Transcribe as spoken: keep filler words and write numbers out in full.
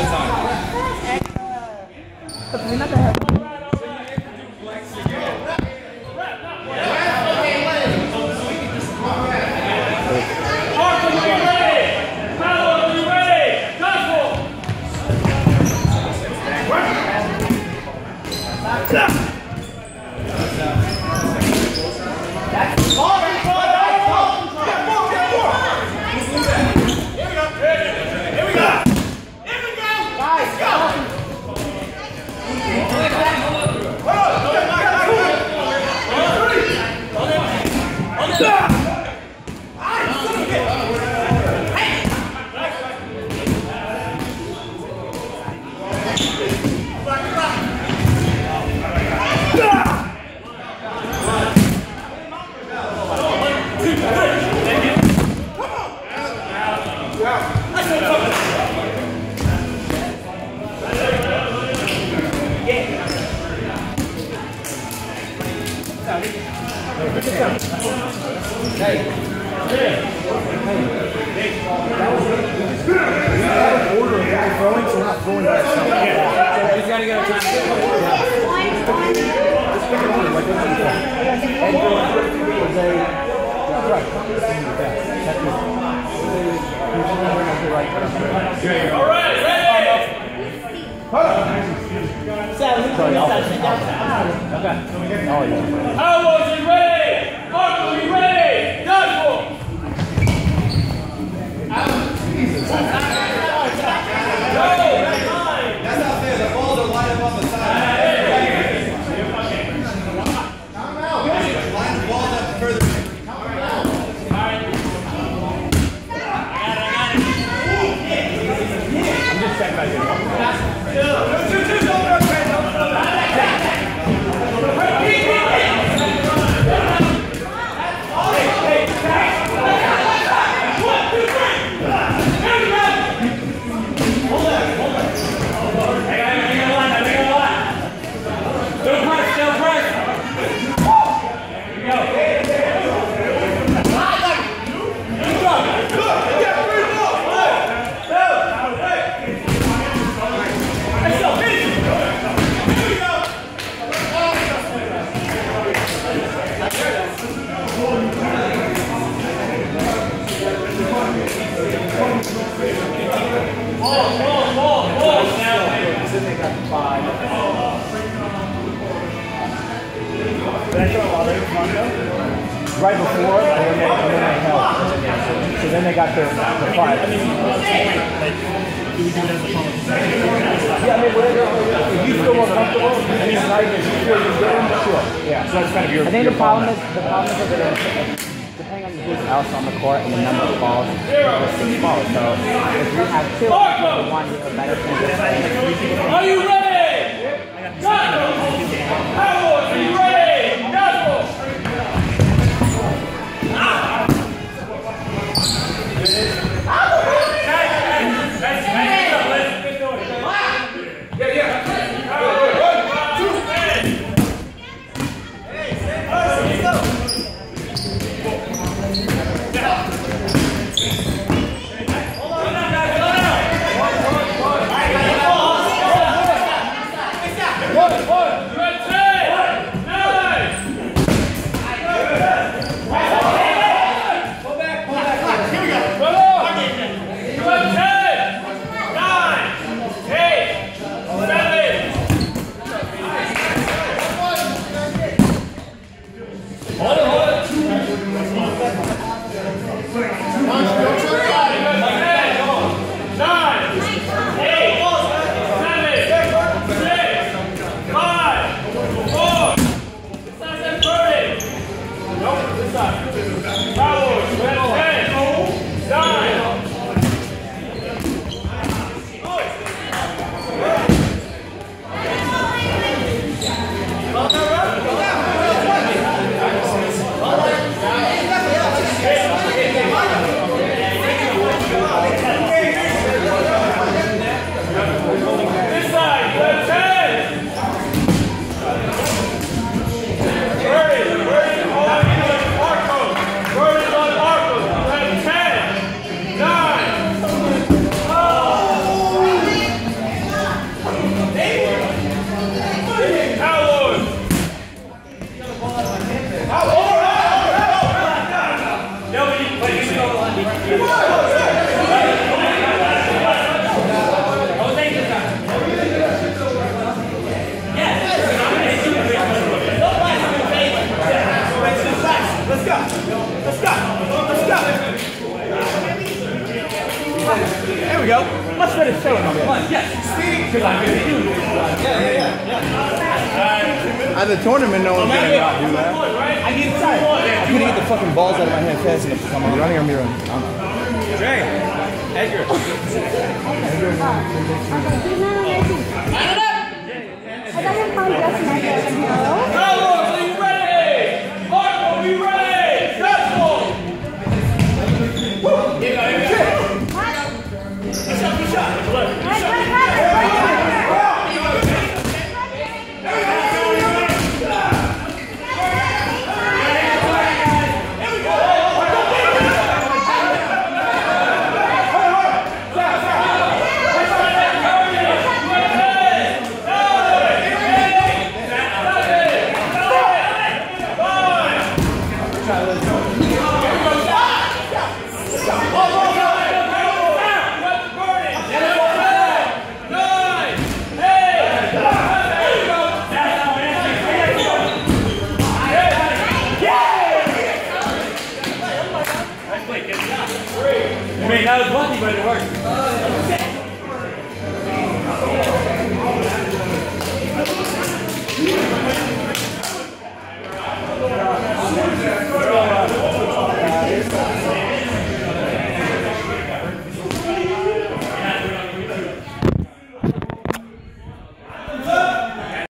Right before, and then they, and then they helped. So then they got their, their five. I mean, do we do it as a phone? Yeah, I mean, whatever. If you feel more comfortable, I mean, tonight, if you feel you're good, sure. Yeah. So that's kind of your. I think the problem is the problem is that depending on who's else on the court and the number of balls, there's six balls. So if you have two, the one you have a better chance of. Are you ready? Are you ready? Go! One, one. Let's let it show him. Yes. Because I'm going to do this. Yeah, yeah, yeah. At the tournament, no one's gonna not do that. I need time. I'm gonna get the fucking balls out of my hand fast enough to come on. Running or me running? Dre. Edgar. Okay, he's not on nineteen. I got him found just nice.